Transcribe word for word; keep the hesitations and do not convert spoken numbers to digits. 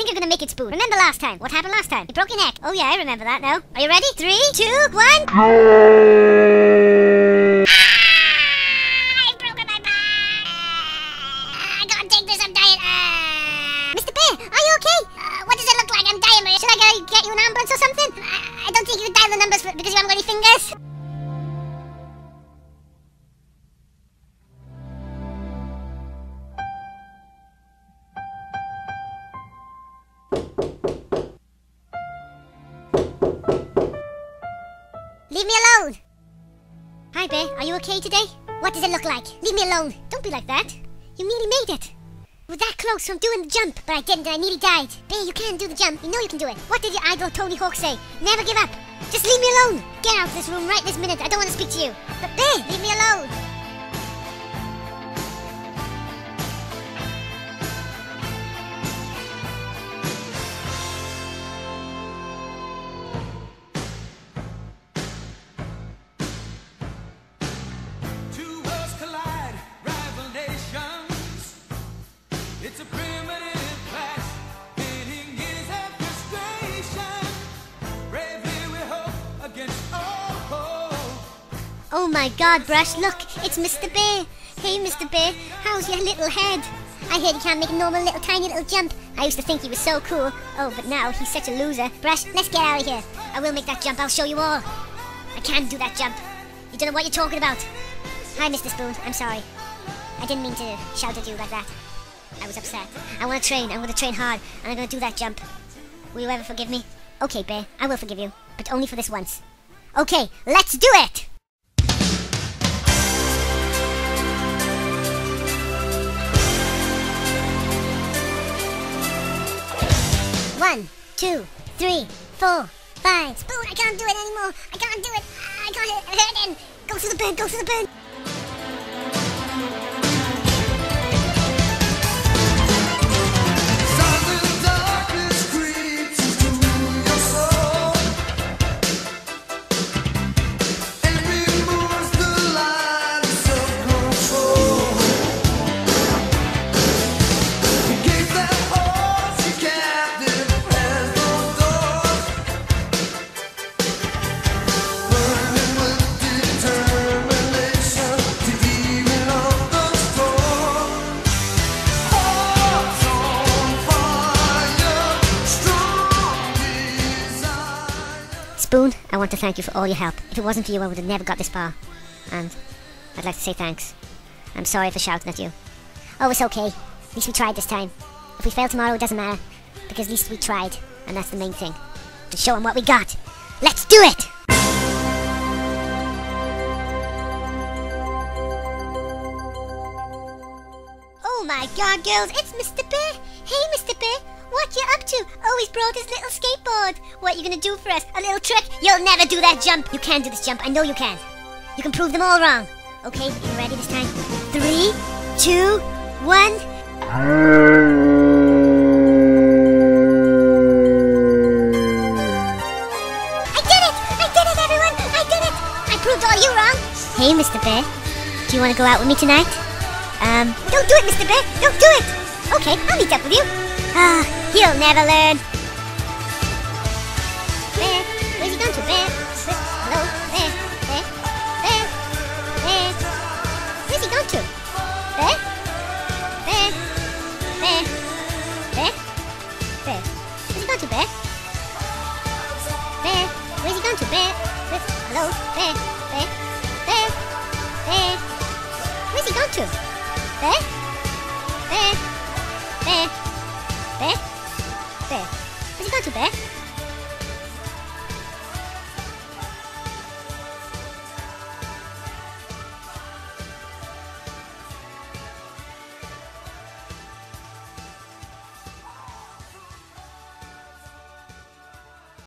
think you're gonna make it, Spoon. Remember last time? What happened last time? You broke your neck. Oh yeah, I remember that now. Are you ready? Three, two, one. Ah! I've broken my back. I can't take this. I'm dying. Ah! Mister Bear, are you okay? Uh, what does it look like? I'm dying. Should I go get you an ambulance or something? I, I don't think you can dial the numbers because you haven't got any fingers. Leave me alone! Hi, Bear. Are you okay today? What does it look like? Leave me alone. Don't be like that. You nearly made it. You were that close from doing the jump, but I didn't and I nearly died. Bear, you can do the jump. You know you can do it. What did your idol Tony Hawk say? Never give up. Just leave me alone. Get out of this room right this minute. I don't want to speak to you. But Bear, leave me alone. Oh my god, Brush, look, it's Mister Bear. Hey, Mister Bear, how's your little head? I heard he can't make a normal little tiny little jump. I used to think he was so cool. Oh, but now he's such a loser. Brush, let's get out of here. I will make that jump, I'll show you all. I can't do that jump. You don't know what you're talking about. Hi, Mister Spoon, I'm sorry. I didn't mean to shout at you like that. I was upset. I want to train, I'm going to train hard, and I'm going to do that jump. Will you ever forgive me? Okay, Bear, I will forgive you, but only for this once. Okay, let's do it! One, two, three, four, five. Spoon, I can't do it anymore. I can't do it. I can't hurt him. Go through the bird, go through the bird. Spoon, I want to thank you for all your help. If it wasn't for you, I would have never got this far. And I'd like to say thanks. I'm sorry for shouting at you. Oh, it's okay. At least we tried this time. If we fail tomorrow, it doesn't matter. Because at least we tried. And that's the main thing. To show them what we got. Let's do it! Oh my god, girls, it's Mister Bear. Hey, Mister Bear. What you up to? Oh, he's brought his little skateboard. What are you gonna do for us? A little trick? You'll never do that jump. You can do this jump. I know you can. You can prove them all wrong. Okay, you ready this time? Three, two, one. I did it! I did it, everyone! I did it! I proved all you wrong. Hey, Mister Bear. Do you want to go out with me tonight? Um, don't do it, Mister Bear. Don't do it. Okay, I'll meet up with you. Ah, he'll never learn. Bear, where's he gone to, Bear? Hello, Bear, Bear, Bear, Bear. Where's he gone to? Bear? Bear, Bear, Bear, Bear. Where's he gone to, Bear? Bear, where's he gone to, Bear? Hello, Bear, Bear, Bear, Bear. Where's he gone to? Bear?